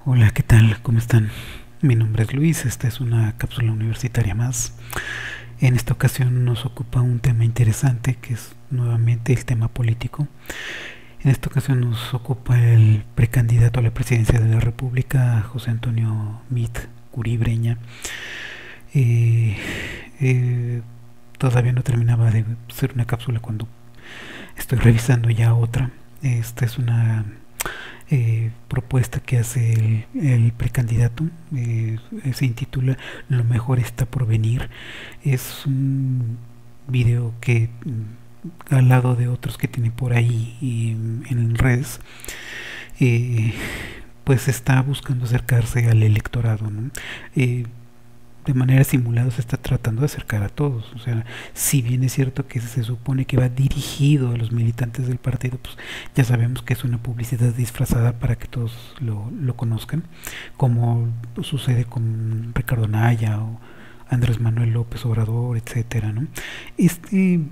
Hola, ¿qué tal? ¿Cómo están? Mi nombre es Luis, esta es una cápsula universitaria más. En esta ocasión nos ocupa un tema interesante que es nuevamente el tema político. En esta ocasión nos ocupa el precandidato a la presidencia de la República, José Antonio Meade Curí Breña. Eh, eh, Todavía no terminaba de ser una cápsula cuando estoy revisando ya otra. Esta es una propuesta que hace el precandidato. Se intitula Lo mejor está por venir. Es un video que al lado de otros que tiene por ahí en redes, eh, pues está buscando acercarse al electorado, ¿no? De manera simulada se está tratando de acercar a todos. O sea, si bien es cierto que se supone que va dirigido a los militantes del partido, pues ya sabemos que es una publicidad disfrazada para que todos lo conozcan, como sucede con Ricardo Anaya o Andrés Manuel López Obrador, etcétera, ¿no? Este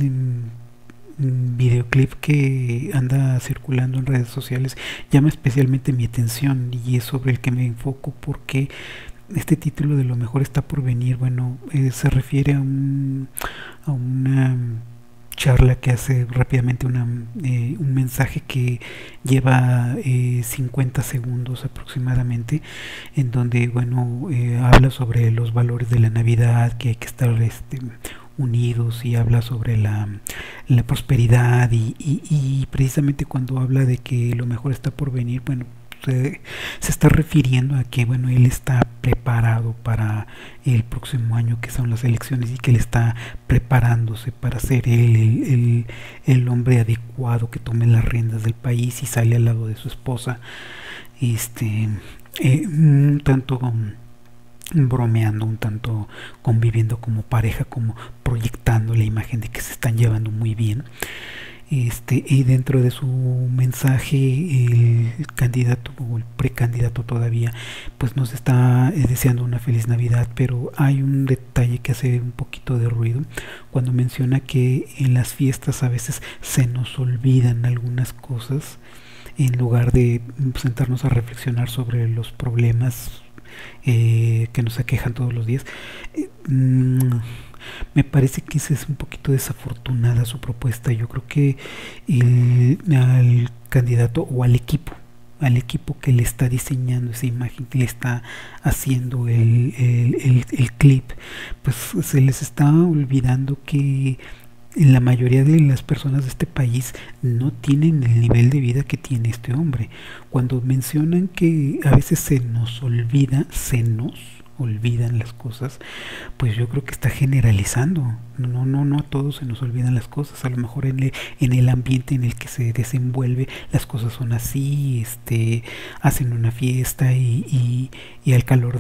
videoclip que anda circulando en redes sociales llama especialmente mi atención y es sobre el que me enfoco porque este título de Lo mejor está por venir, bueno, se refiere a una charla que hace rápidamente un mensaje que lleva 50 segundos aproximadamente, en donde, bueno, habla sobre los valores de la Navidad, que hay que estar unidos, y habla sobre la prosperidad y precisamente cuando habla de que lo mejor está por venir, bueno, se está refiriendo a que, bueno, él está preparado para el próximo año, que son las elecciones, y que él está preparándose para ser él el hombre adecuado que tome las riendas del país y sale al lado de su esposa, un tanto bromeando, un tanto conviviendo como pareja, como proyectando la imagen de que se están llevando muy bien. Y dentro de su mensaje el candidato o el precandidato todavía pues nos está deseando una feliz Navidad, pero hay un detalle que hace un poquito de ruido cuando menciona que en las fiestas a veces se nos olvidan algunas cosas en lugar de sentarnos a reflexionar sobre los problemas que nos aquejan todos los días. Eh, mm, Me parece que esa es un poquito desafortunada su propuesta. Yo creo que al candidato o al equipo que le está diseñando esa imagen, que le está haciendo el clip, pues se les está olvidando que la mayoría de las personas de este país no tienen el nivel de vida que tiene este hombre. Cuando mencionan que a veces se nos olvidan las cosas, pues yo creo que está generalizando. No a todos se nos olvidan las cosas. A lo mejor en el ambiente en el que se desenvuelve las cosas son así, hacen una fiesta y al calor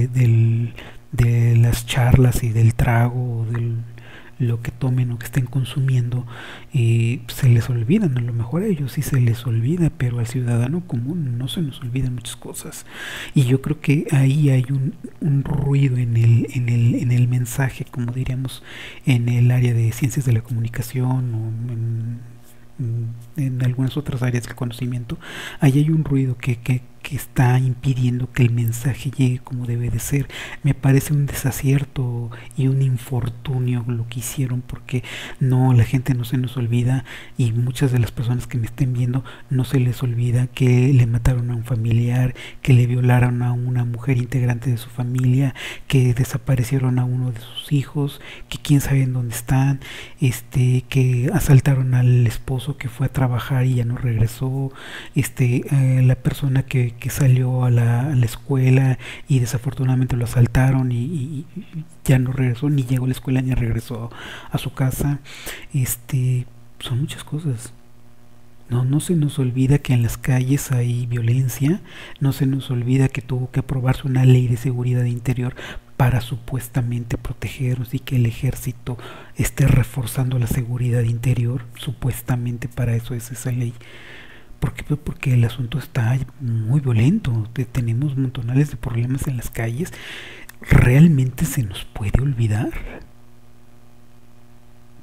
de las charlas y del trago, del lo que tomen o que estén consumiendo, se les olvidan. A lo mejor a ellos sí se les olvida, pero al ciudadano común no se nos olvidan muchas cosas. Y yo creo que ahí hay un ruido en el mensaje, como diríamos en el área de ciencias de la comunicación o en algunas otras áreas del conocimiento. Ahí hay un ruido que está impidiendo que el mensaje llegue como debe de ser. Me parece un desacierto y un infortunio lo que hicieron, porque no, la gente no se nos olvida, y muchas de las personas que me estén viendo no se les olvida que le mataron a un familiar, que le violaron a una mujer integrante de su familia, que desaparecieron a uno de sus hijos, que quién sabe en dónde están, que asaltaron al esposo que fue a trabajar y ya no regresó, la persona que salió a la escuela y desafortunadamente lo asaltaron y ya no regresó, ni llegó a la escuela ni regresó a su casa. Son muchas cosas. No se nos olvida que en las calles hay violencia, no se nos olvida que tuvo que aprobarse una ley de seguridad interior para supuestamente protegernos, y que el ejército esté reforzando la seguridad interior, supuestamente para eso es esa ley. ¿Por qué? Pues porque el asunto está muy violento, tenemos montonales de problemas en las calles. ¿Realmente se nos puede olvidar? Yo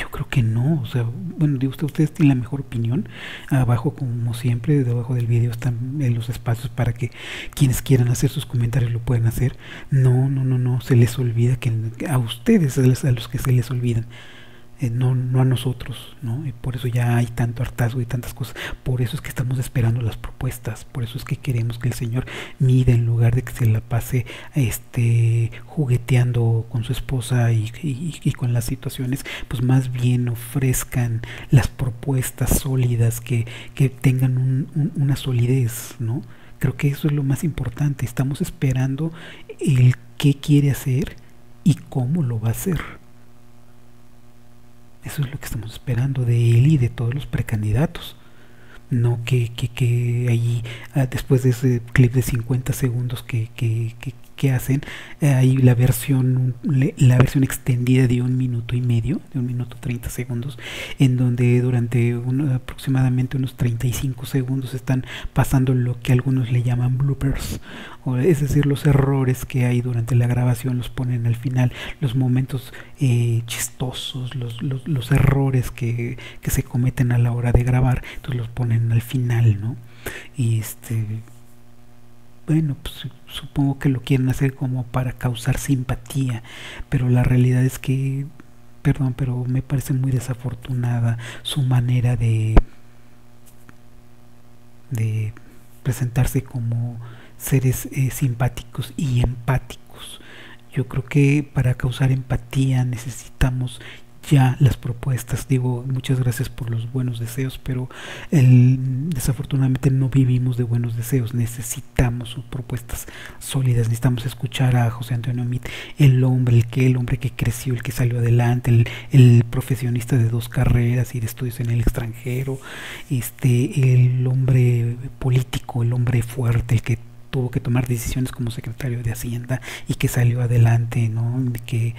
Yo creo que no, o sea, bueno, digo, ustedes tienen la mejor opinión. Abajo, como siempre, debajo del video están los espacios para que quienes quieran hacer sus comentarios lo puedan hacer. No, no, no, no, se les olvida que a ustedes, a los que se les olvidan. No, no a nosotros, ¿no? Y por eso ya hay tanto hartazgo y tantas cosas. Por eso es que estamos esperando las propuestas. Por eso es que queremos que el Señor mida, en lugar de que se la pase jugueteando con su esposa y con las situaciones, pues más bien ofrezcan las propuestas sólidas que tengan una solidez, ¿no? Creo que eso es lo más importante. Estamos esperando el qué quiere hacer y cómo lo va a hacer. Eso es lo que estamos esperando de él y de todos los precandidatos. No que ahí, después de ese clip de 50 segundos que hacen, hay la versión extendida de 1 minuto y medio, de 1 minuto 30 segundos, en donde durante aproximadamente unos 35 segundos están pasando lo que algunos le llaman bloopers, es decir, los errores que hay durante la grabación los ponen al final, los momentos chistosos, los errores que se cometen a la hora de grabar, entonces los ponen al final, ¿no? Y bueno, pues supongo que lo quieren hacer como para causar simpatía, pero la realidad es que, perdón, pero me parece muy desafortunada su manera de presentarse como seres simpáticos y empáticos. Yo creo que para causar empatía necesitamos ya las propuestas. Digo, muchas gracias por los buenos deseos, pero desafortunadamente no vivimos de buenos deseos. Necesitamos propuestas sólidas. Necesitamos escuchar a José Antonio Meade, el hombre que creció, el que salió adelante, el profesionista de 2 carreras y de estudios en el extranjero, el hombre político, el hombre fuerte, el que tuvo que tomar decisiones como secretario de Hacienda y que salió adelante, ¿no? Que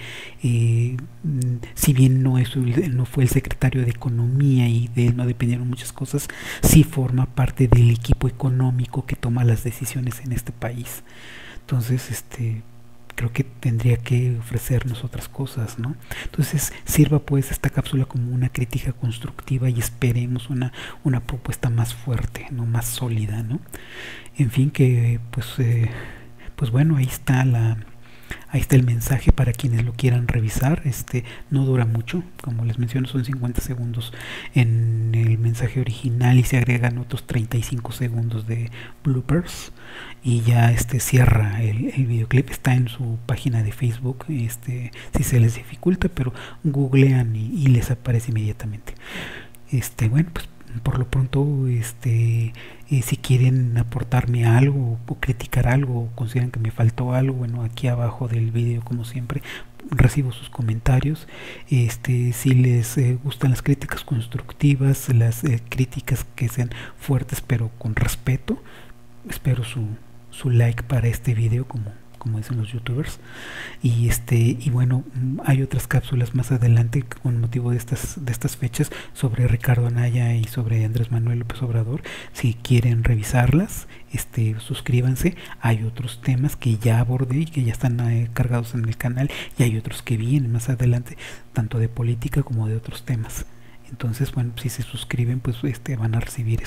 si bien no fue el secretario de Economía y de él no dependieron muchas cosas, sí forma parte del equipo económico que toma las decisiones en este país. Entonces, creo que tendría que ofrecernos otras cosas, ¿no? Entonces sirva pues esta cápsula como una crítica constructiva y esperemos una propuesta más fuerte, no más sólida, ¿no? En fin, que pues bueno, ahí está el mensaje para quienes lo quieran revisar. No dura mucho, como les menciono, son 50 segundos en el mensaje original y se agregan otros 35 segundos de bloopers y ya cierra el videoclip. Está en su página de Facebook, si se les dificulta, pero googlean y les aparece inmediatamente. Bueno, pues por lo pronto, si quieren aportarme algo o criticar algo o consideran que me faltó algo, bueno, aquí abajo del video, como siempre, recibo sus comentarios. Si les gustan las críticas constructivas, las críticas que sean fuertes pero con respeto, espero su like para este video, como dicen los youtubers. Y bueno, hay otras cápsulas más adelante con motivo de estas fechas sobre Ricardo Anaya y sobre Andrés Manuel López Obrador. Si quieren revisarlas, suscríbanse. Hay otros temas que ya abordé y que ya están cargados en el canal, y hay otros que vienen más adelante, tanto de política como de otros temas. Entonces, bueno, si se suscriben, pues van a recibir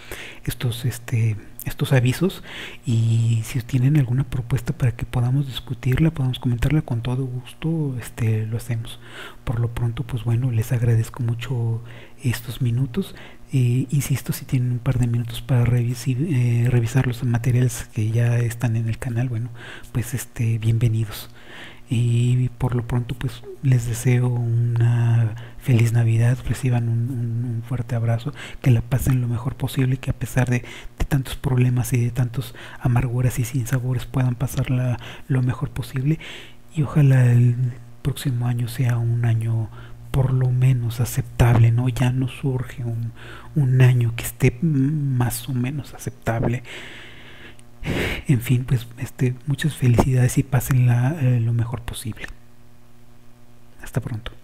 estos avisos, y si tienen alguna propuesta para que podamos discutirla, podamos comentarla, con todo gusto lo hacemos. Por lo pronto, pues bueno, les agradezco mucho estos minutos. Insisto, si tienen un par de minutos para revisar los materiales que ya están en el canal, bueno, pues bienvenidos. Y por lo pronto, pues les deseo una feliz Navidad, reciban un fuerte abrazo, que la pasen lo mejor posible, que a pesar de tantos problemas y de tantos amarguras y sinsabores puedan pasarla lo mejor posible, y ojalá el próximo año sea un año por lo menos aceptable, ¿no? Ya no surge un año que esté más o menos aceptable. En fin, pues muchas felicidades y pásenla lo mejor posible. Hasta pronto.